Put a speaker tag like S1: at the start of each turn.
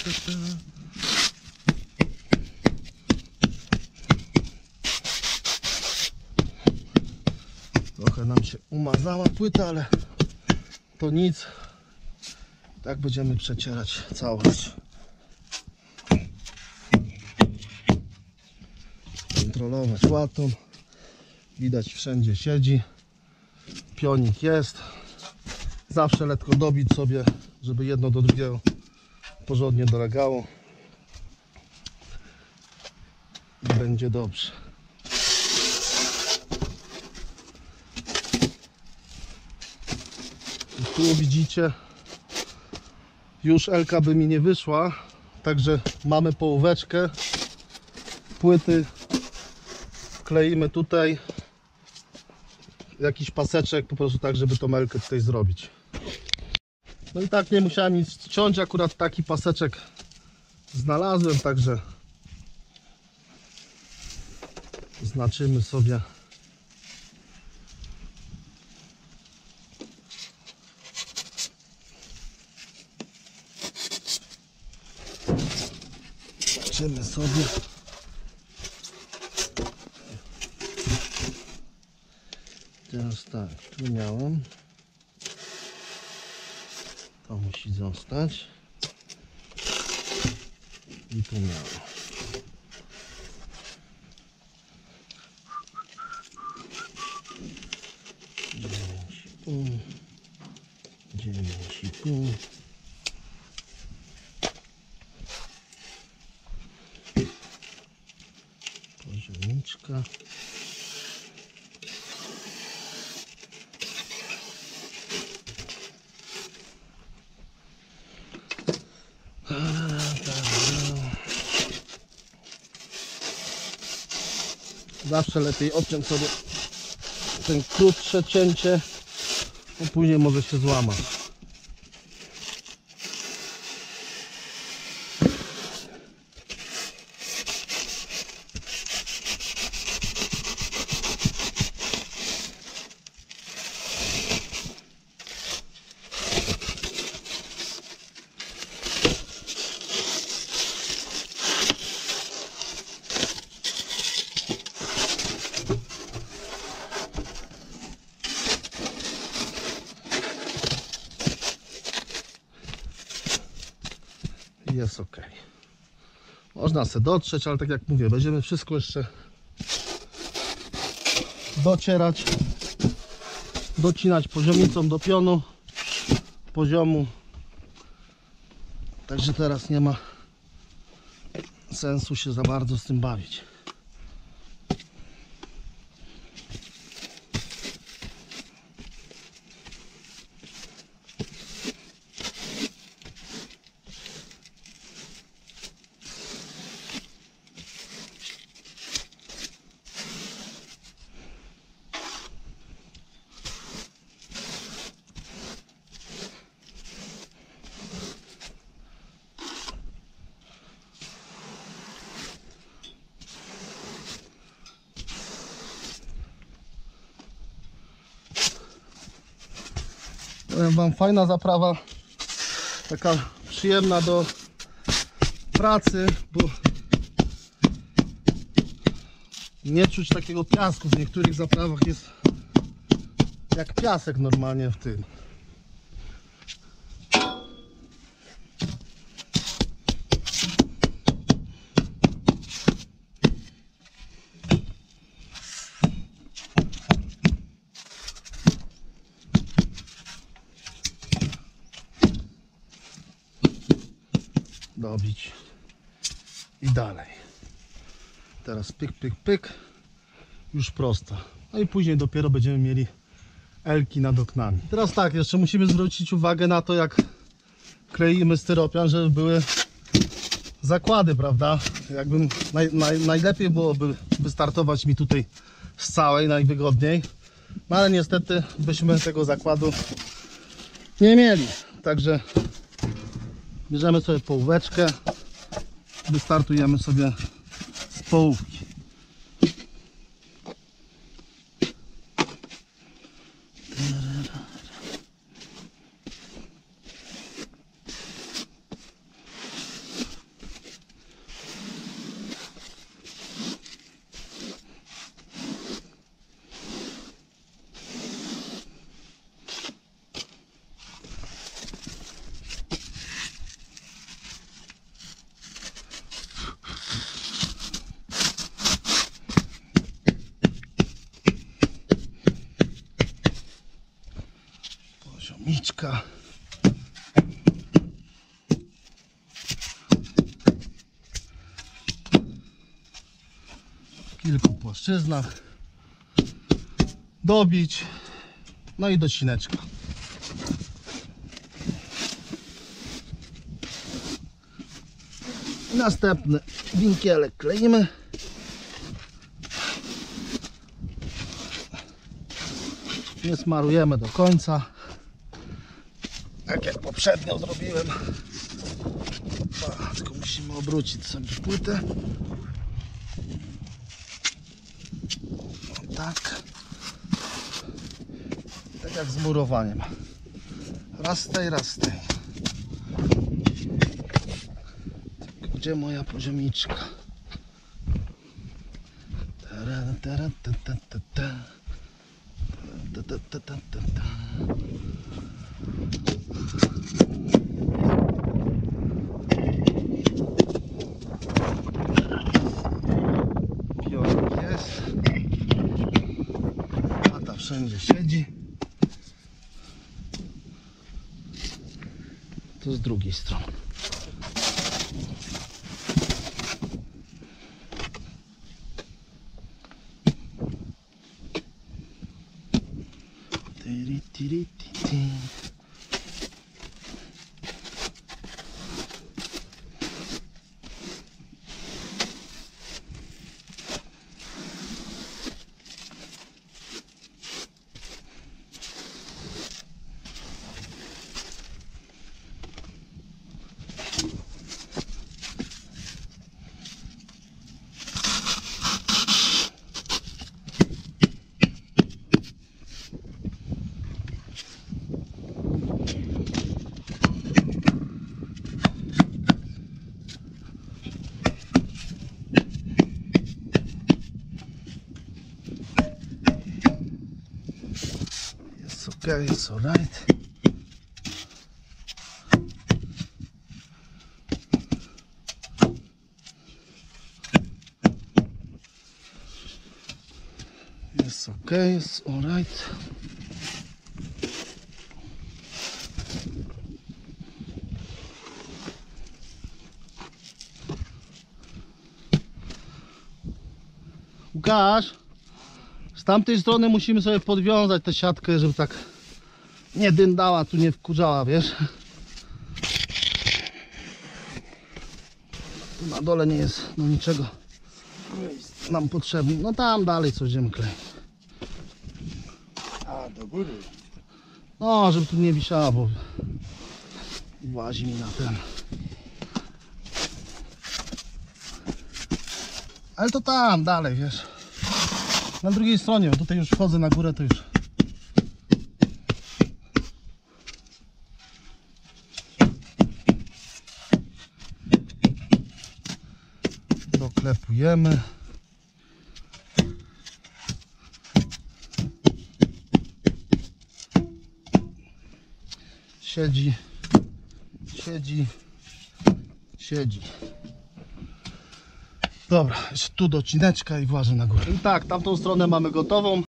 S1: Trochę nam się umazała płyta, ale to nic. Tak będziemy przecierać całość. Kontrolować łatą. Widać, wszędzie siedzi. Pionik jest. Zawsze lekko dobić sobie, żeby jedno do drugiego porządnie dolegało. I będzie dobrze. I tu widzicie, już Elka by mi nie wyszła, także mamy połóweczkę. Płyty kleimy tutaj. Jakiś paseczek po prostu tak, żeby tą Elkę tutaj zrobić. No i tak nie musiałem nic ciąć, akurat taki paseczek znalazłem, także znaczymy sobie. Znaczymy sobie. Teraz tak, tu miałem. To musi zostać. I tu miałem. Dziewięć i pół. Poziomniczka. Zawsze lepiej odciąć sobie ten krótsze cięcie, bo później może się złamać. Jest ok. Można sobie dotrzeć, ale tak jak mówię, będziemy wszystko jeszcze docierać, docinać poziomicą do pionu poziomu. Także teraz nie ma sensu się za bardzo z tym bawić. Powiem wam, fajna zaprawa, taka przyjemna do pracy, bo nie czuć takiego piasku. W niektórych zaprawach jest jak piasek normalnie w tym. Dobić i dalej. Teraz pyk, pyk, pyk, już prosta. No i później dopiero będziemy mieli Elki nad oknami. Teraz tak, jeszcze musimy zwrócić uwagę na to, jak kleimy styropian, żeby były zakłady, prawda? Jakbym najlepiej byłoby wystartować mi tutaj z całej, najwygodniej. No ale niestety byśmy tego zakładu nie mieli. Także bierzemy sobie połóweczkę, wystartujemy sobie z połówki. Poziomiczka. W kilku płaszczyznach. Dobić. No i docineczka. Następny winkielek kleimy. Nie smarujemy do końca, tak jak poprzednio zrobiłem. Tylko musimy obrócić sobie płytę. O, tak. Tak jak z murowaniem. Raz z tej, raz z tej. Gdzie moja poziomiczka? Pionek jest. Tata wszędzie siedzi. To z drugiej strony. Tiri, tiri, tiri. Okay, it's all right. It's okay, it's all right. Łukasz, z tamtej strony musimy sobie podwiązać tę siatkę, żeby tak nie dyndała, tu nie wkurzała, wiesz? Tu na dole nie jest no niczego nam potrzebne. No tam dalej coś będziemy kleić.
S2: A, do góry.
S1: No, żeby tu nie wisiała, bo włazi mi na ten. Ale to tam dalej, wiesz? Na drugiej stronie, bo tutaj już wchodzę na górę, to już doklepujemy. Siedzi, siedzi, siedzi. Dobra, jeszcze tu docineczka i włażę na górę. I tak, tamtą stronę mamy gotową.